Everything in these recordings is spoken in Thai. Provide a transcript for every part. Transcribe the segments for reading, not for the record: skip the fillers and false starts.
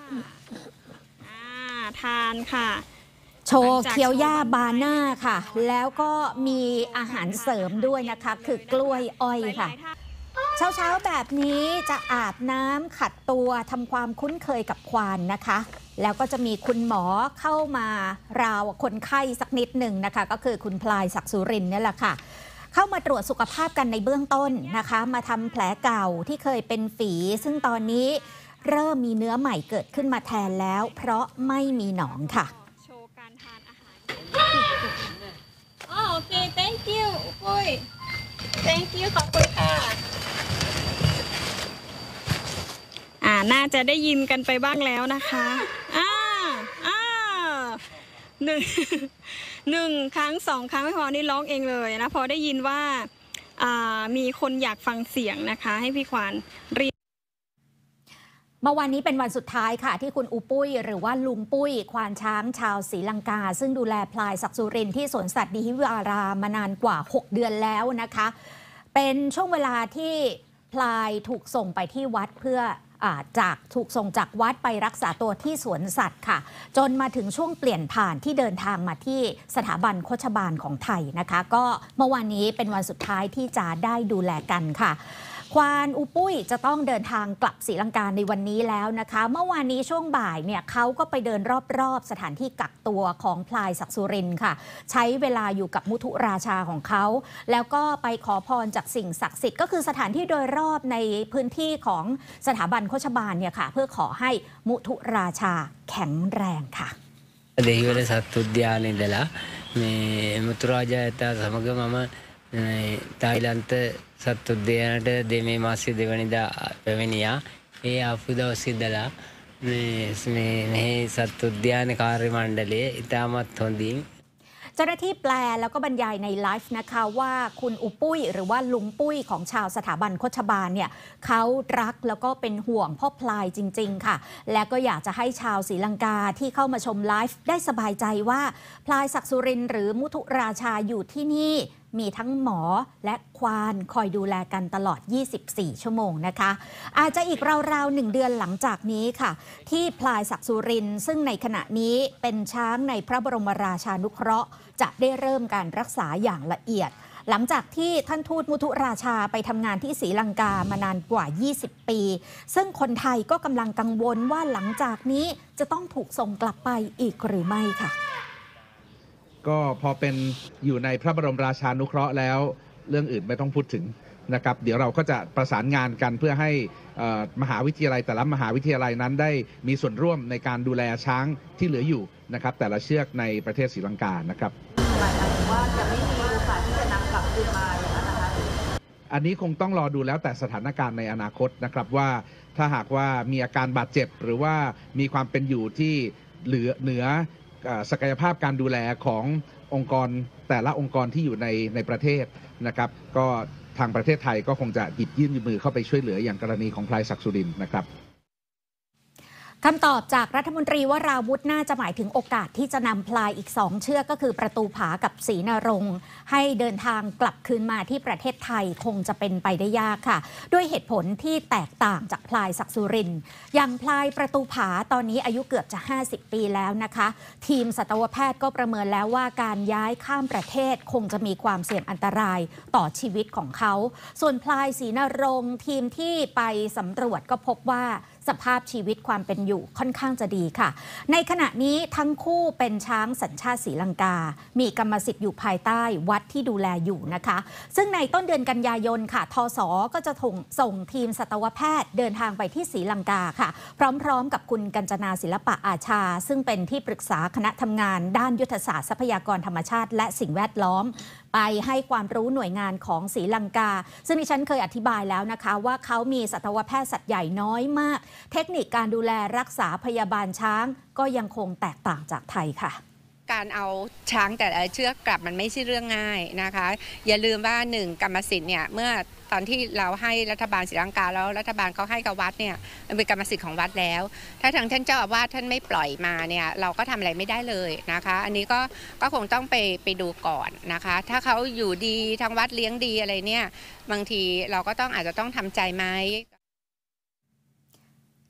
ทานค่ะโชว์เคี้ยวหญ้าบาน่าค่ะแล้วก็มีอาหารเสริมด้วยนะคะคือกล้วยอ้อยค่ะเช้าแบบนี้จะอาบน้ำขัดตัวทำความคุ้นเคยกับควานนะคะแล้วก็จะมีคุณหมอเข้ามาราวคนไข้สักนิดหนึ่งนะคะก็คือคุณพลายศักดิ์สุรินทร์นี่แหละค่ะเข้ามาตรวจสุขภาพกันในเบื้องต้นนะคะมาทำแผลเก่าที่เคยเป็นฝีซึ่งตอนนี้เริ่มมีเนื้อใหม่เกิดขึ้นมาแทนแล้วเพราะไม่มีหนองค่ะโชว์การทานอาหารโอเค thank you ปุ้ย thank you ขอบคุณค่ะน่าจะได้ยินกันไปบ้างแล้วนะคะหนึ่งครั้งสองครั้งไม่พอนี่ร้องเองเลยนะพอได้ยินว่ามีคนอยากฟังเสียงนะคะให้พี่ควานเรียนเมื่อวันนี้เป็นวันสุดท้ายค่ะที่คุณอุปุ้ยหรือว่าลุงปุ้ยควานช้างชาวศรีลังกาซึ่งดูแลพลายศักดิ์สุรินทร์ที่สวนสัตว์ดิฮิวารามานานกว่า6เดือนแล้วนะคะเป็นช่วงเวลาที่พลายถูกส่งไปที่วัดเพื่อถูกส่งจากวัดไปรักษาตัวที่สวนสัตว์ค่ะจนมาถึงช่วงเปลี่ยนผ่านที่เดินทางมาที่สถาบันโฆษบาลของไทยนะคะก็เมื่อวานนี้เป็นวันสุดท้ายที่จะได้ดูแลกันค่ะควานอุปุ้ยจะต้องเดินทางกลับศรีลังกาในวันนี้แล้วนะคะเมื่อวานนี้ช่วงบ่ายเนี่ยเขาก็ไปเดินรอบๆสถานที่กักตัวของพลายศักดิ์สุรินทร์ค่ะใช้เวลาอยู่กับมุทุราชาของเขาแล้วก็ไปขอพรจากสิ่งศักดิ์สิทธิ์ก็คือสถานที่โดยรอบในพื้นที่ของสถาบันโฆษบาลเนี่ยค่ะเพื่อขอให้มุทุราชาแข็งแรงค่ะ දෙහිවල සත්තුද්‍යාලේ ඉඳලා මේ මුතුරාජා සමග මම තායිලන්ත සත්තුද්‍යාලයට මේ මාසයේ දෙවනිදා පැමිණියා. ඒ ආපු දවසේ ඉඳලා මේ සත්තුද්‍යාන කාර්ය මණ්ඩලය ඉතාමත් හොඳින් เจ้าหน้าที่แปลแล้วก็บรรยายในไลฟ์นะคะว่าคุณอุปุ้ยหรือว่าลุงปุ้ยของชาวสถาบันโฆษบาลเนี่ยเขารักแล้วก็เป็นห่วงพ่อพลายจริงๆค่ะและก็อยากจะให้ชาวศรีลังกาที่เข้ามาชมไลฟ์ได้สบายใจว่าพลายศักดิ์สุรินทร์หรือมุทุราชาอยู่ที่นี่มีทั้งหมอและควานคอยดูแลกันตลอด24ชั่วโมงนะคะอาจจะอีกราวๆ1 เดือนหลังจากนี้ค่ะที่พลายศักดิ์สุรินทร์ซึ่งในขณะนี้เป็นช้างในพระบรมราชานุเคราะห์จะได้เริ่มการรักษาอย่างละเอียดหลังจากที่ท่านทูตมุทุราชาไปทำงานที่ศรีลังกามานานกว่า20ปีซึ่งคนไทยก็กำลังกังวลว่าหลังจากนี้จะต้องถูกส่งกลับไปอีกหรือไม่ค่ะก็พอเป็นอยู่ในพระบรมราชานุเคราะห์แล้วเรื่องอื่นไม่ต้องพูดถึงนะครับเดี๋ยวเราก็จะประสานงานกันเพื่อให้มหาวิทยาลัยแต่ละมหาวิทยาลัยนั้นได้มีส่วนร่วมในการดูแลช้างที่เหลืออยู่นะครับแต่ละเชือกในประเทศศรีลังกานะครับว่าจะไม่มีโอกาสที่จะนำกลับคืนมาอย่างนั้นนะคะอันนี้คงต้องรอดูแล้วแต่สถานการณ์ในอนาคตนะครับว่าถ้าหากว่ามีอาการบาดเจ็บหรือว่ามีความเป็นอยู่ที่เหนือศักยภาพการดูแลขององค์กรแต่ละองค์กรที่อยู่ในประเทศนะครับก็ทางประเทศไทยก็คงจะหยิบยื่นมือเข้าไปช่วยเหลืออย่างกรณีของพลายศักดิ์สุรินทร์นะครับคำตอบจากรัฐมนตรีวราวุธน่าจะหมายถึงโอกาสที่จะนำพลายอีก2เชือกก็คือประตูผากับศรีนรงค์ให้เดินทางกลับคืนมาที่ประเทศไทยคงจะเป็นไปได้ยากค่ะด้วยเหตุผลที่แตกต่างจากพลายศักดิ์สุรินทร์อย่างพลายประตูผาตอนนี้อายุเกือบจะ50ปีแล้วนะคะทีมสัตวแพทย์ก็ประเมินแล้วว่าการย้ายข้ามประเทศคงจะมีความเสี่ยงอันตรายต่อชีวิตของเขาส่วนพลายศรีนรงค์ทีมที่ไปสำรวจก็พบว่าสภาพชีวิตความเป็นอยู่ค่อนข้างจะดีค่ะในขณะนี้ทั้งคู่เป็นช้างสัญชาติศรีลังกามีกรรมสิทธิ์อยู่ภายใต้วัดที่ดูแลอยู่นะคะซึ่งในต้นเดือนกันยายนค่ะทศก็จะส่งทีมสัตวแพทย์เดินทางไปที่ศรีลังกาค่ะพร้อมๆกับคุณกัญจนาศิลปะอาชาซึ่งเป็นที่ปรึกษาคณะทำงานด้านยุทธศาสตร์ทรัพยากรธรรมชาติและสิ่งแวดล้อมไปให้ความรู้หน่วยงานของศรีลังกาซึ่งดิฉันเคยอธิบายแล้วนะคะว่าเขามีสัตวแพทย์สัตว์ใหญ่น้อยมากเทคนิคการดูแลรักษาพยาบาลช้างก็ยังคงแตกต่างจากไทยค่ะการเอาช้างแต่ละเชือกกลับมันไม่ใช่เรื่องง่ายนะคะอย่าลืมว่า1กรรมสิทธิ์เนี่ยเมื่อตอนที่เราให้รัฐบาลศรีลังกาแล้วรัฐบาลเขาให้กับวัดเนี่ยมันเป็นกรรมสิทธิ์ของวัดแล้วถ้าทางท่านเจ้าอาวาสท่านไม่ปล่อยมาเนี่ยเราก็ทำอะไรไม่ได้เลยนะคะอันนี้ก็คงต้องไปดูก่อนนะคะถ้าเขาอยู่ดีทางวัดเลี้ยงดีอะไรเนี่ยบางทีเราก็อาจจะต้องทำใจไหม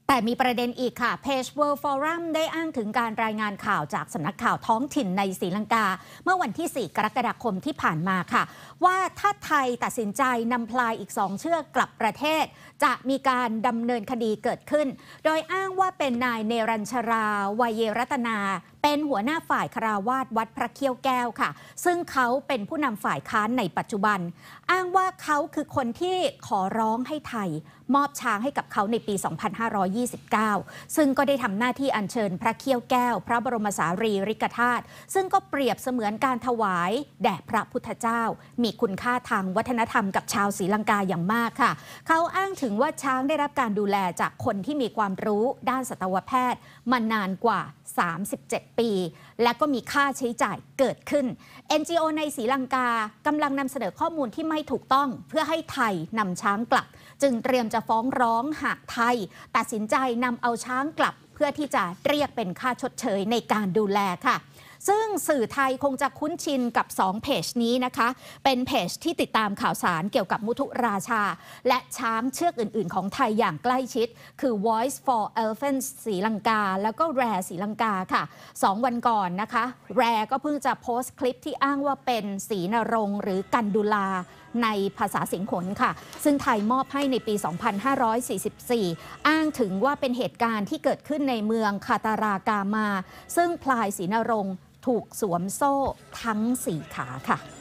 แต่มีประเด็นอีกค่ะเพจ World Forum ได้อ้างถึงการรายงานข่าวจากสำนักข่าวท้องถิ่นในศรีลังกาเมื่อวันที่ 4 กรกฎาคมที่ผ่านมาค่ะว่าถ้าไทยตัดสินใจนำพลายอีก 2 เชือกกลับประเทศจะมีการดำเนินคดีเกิดขึ้นโดยอ้างว่าเป็นนายเนรัญชราวัยรัตนาเป็นหัวหน้าฝ่ายคฤหัสถ์วัดพระเขี้ยวแก้วค่ะซึ่งเขาเป็นผู้นำฝ่ายค้านในปัจจุบันอ้างว่าเขาคือคนที่ขอร้องให้ไทยมอบช้างให้กับเขาในปี 2529 ซึ่งก็ได้ทำหน้าที่อัญเชิญพระเขี้ยวแก้วพระบรมสารีริกธาตุซึ่งก็เปรียบเสมือนการถวายแด่พระพุทธเจ้ามีคุณค่าทางวัฒนธรรมกับชาวศรีลังกาอย่างมากค่ะเขาอ้างถึงว่าช้างได้รับการดูแลจากคนที่มีความรู้ด้านสัตวแพทย์มานานกว่า 37 ปี และก็มีค่าใช้จ่ายเกิดขึ้น NGO ในศรีลังกากำลังนำเสนอข้อมูลที่ไม่ถูกต้องเพื่อให้ไทยนำช้างกลับจึงเตรียมจะฟ้องร้องหากไทยตัดสินใจนำเอาช้างกลับเพื่อที่จะเรียกเป็นค่าชดเชยในการดูแลค่ะซึ่งสื่อไทยคงจะคุ้นชินกับ2เพจนี้นะคะเป็นเพจที่ติดตามข่าวสารเกี่ยวกับมุทุราชาและช้างเชือกอื่นๆของไทยอย่างใกล้ชิดคือ Voice for Elephants ศรีลังกาแล้วก็ Rare ศรีลังกาค่ะ2 วันก่อนนะคะ Rare ก็เพิ่งจะโพสต์คลิปที่อ้างว่าเป็นศรีนรงค์หรือกันดุลาในภาษาสิงขนค่ะซึ่งไทยมอบให้ในปี 2544 อ้างถึงว่าเป็นเหตุการณ์ที่เกิดขึ้นในเมืองคาตารากามาซึ่งพลายศรีนรงค์ถูกสวมโซ่ทั้ง4 ขาค่ะ